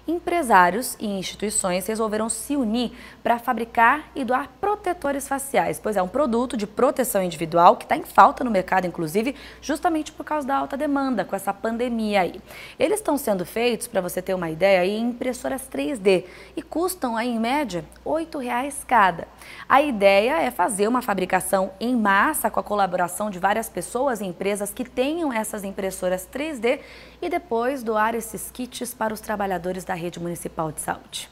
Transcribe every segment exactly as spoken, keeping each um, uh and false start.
Empresários e instituições resolveram se unir para fabricar e doar protetores faciais, pois é um produto de proteção individual que está em falta no mercado, inclusive, justamente por causa da alta demanda com essa pandemia aí. Eles estão sendo feitos, para você ter uma ideia, em impressoras três D e custam aí, em média, oito reais cada. A ideia é fazer uma fabricação em massa com a colaboração de várias pessoas e empresas que tenham essas impressoras três D e depois doar esses kits para os trabalhadores da rede municipal de saúde.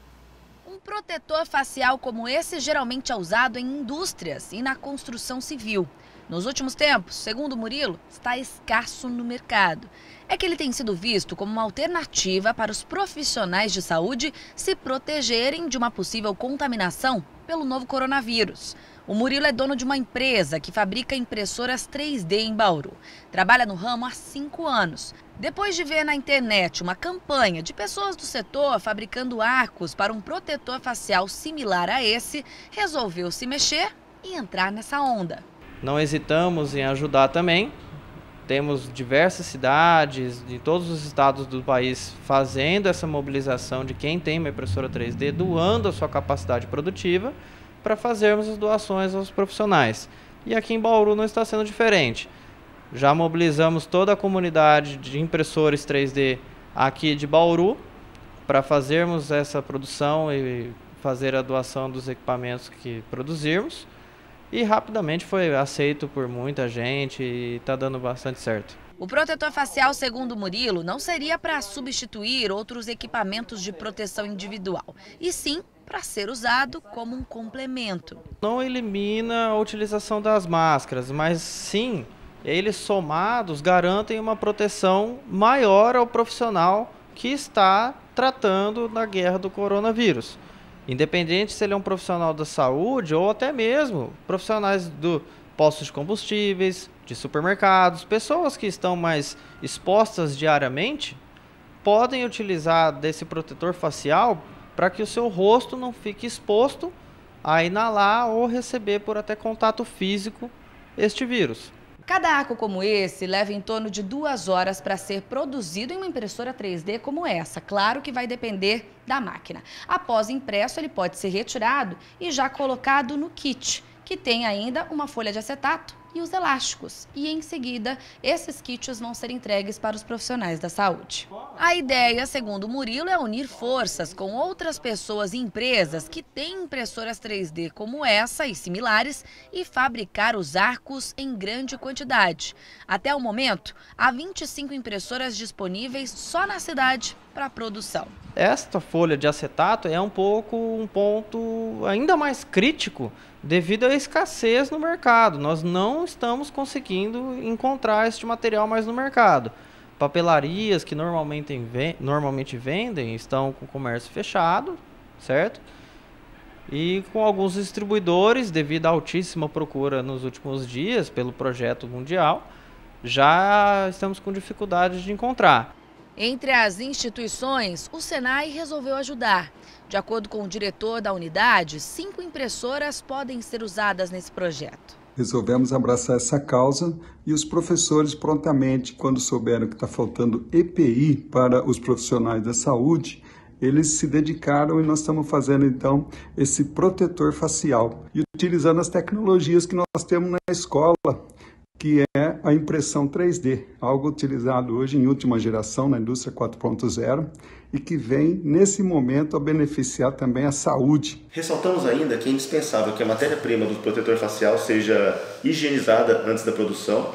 Um protetor facial como esse geralmente é usado em indústrias e na construção civil. Nos últimos tempos, segundo Murilo, está escasso no mercado. É que ele tem sido visto como uma alternativa para os profissionais de saúde se protegerem de uma possível contaminação pelo novo coronavírus. O Murilo é dono de uma empresa que fabrica impressoras três D em Bauru. Trabalha no ramo há cinco anos. Depois de ver na internet uma campanha de pessoas do setor fabricando arcos para um protetor facial similar a esse, resolveu se mexer e entrar nessa onda. Não hesitamos em ajudar também. Temos diversas cidades de todos os estados do país fazendo essa mobilização de quem tem uma impressora três D, doando a sua capacidade produtiva para fazermos as doações aos profissionais. E aqui em Bauru não está sendo diferente. Já mobilizamos toda a comunidade de impressores três D aqui de Bauru para fazermos essa produção e fazer a doação dos equipamentos que produzirmos. E rapidamente foi aceito por muita gente e está dando bastante certo. O protetor facial, segundo Murilo, não seria para substituir outros equipamentos de proteção individual, e sim para ser usado como um complemento. Não elimina a utilização das máscaras, mas sim, eles somados garantem uma proteção maior ao profissional que está tratando na guerra do coronavírus. Independente se ele é um profissional da saúde ou até mesmo profissionais do postos de combustíveis, de supermercados, pessoas que estão mais expostas diariamente, podem utilizar desse protetor facial para que o seu rosto não fique exposto a inalar ou receber por até contato físico este vírus. Cada arco como esse leva em torno de duas horas para ser produzido em uma impressora três D como essa. Claro que vai depender da máquina. Após impresso, ele pode ser retirado e já colocado no kit, que tem ainda uma folha de acetato e os elásticos. E em seguida, esses kits vão ser entregues para os profissionais da saúde. A ideia, segundo Murilo, é unir forças com outras pessoas e empresas que têm impressoras três D como essa e similares e fabricar os arcos em grande quantidade. Até o momento, há vinte e cinco impressoras disponíveis só na cidade para produção. Esta folha de acetato é um pouco um ponto ainda mais crítico devido à escassez no mercado. Nós não estamos conseguindo encontrar este material mais no mercado. Papelarias que normalmente, normalmente vendem estão com o comércio fechado, certo? E com alguns distribuidores, devido à altíssima procura nos últimos dias pelo projeto mundial, já estamos com dificuldade de encontrar. Entre as instituições, o Senai resolveu ajudar. De acordo com o diretor da unidade, cinco impressoras podem ser usadas nesse projeto. Resolvemos abraçar essa causa e os professores prontamente, quando souberam que está faltando E P I para os profissionais da saúde, eles se dedicaram e nós estamos fazendo então esse protetor facial e utilizando as tecnologias que nós temos na escola, que é a impressão três D, algo utilizado hoje em última geração na indústria quatro ponto zero e que vem, nesse momento, a beneficiar também a saúde. Ressaltamos ainda que é indispensável que a matéria-prima do protetor facial seja higienizada antes da produção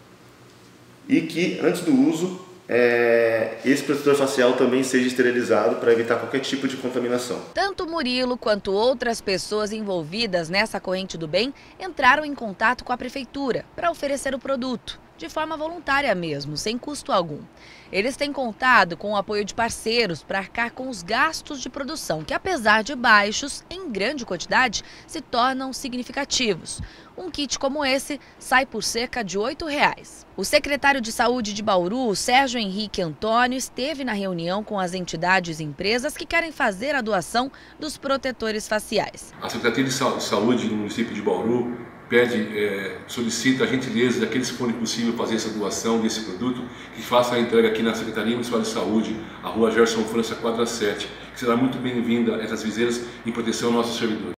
e que, antes do uso, é, esse protetor facial também seja esterilizado para evitar qualquer tipo de contaminação. Tanto Murilo quanto outras pessoas envolvidas nessa corrente do bem entraram em contato com a prefeitura para oferecer o produto, de forma voluntária mesmo, sem custo algum. Eles têm contado com o apoio de parceiros para arcar com os gastos de produção, que apesar de baixos, em grande quantidade, se tornam significativos. Um kit como esse sai por cerca de oito reais. O secretário de Saúde de Bauru, Sérgio Henrique Antônio, esteve na reunião com as entidades e empresas que querem fazer a doação dos protetores faciais. A Secretaria de Saúde do município de Bauru pede, é, solicita a gentileza daqueles que forem possível fazer essa doação desse produto, que faça a entrega aqui na Secretaria Municipal de Saúde, a rua Gerson França quadra sete, que será muito bem-vinda essas viseiras em proteção aos nossos servidores.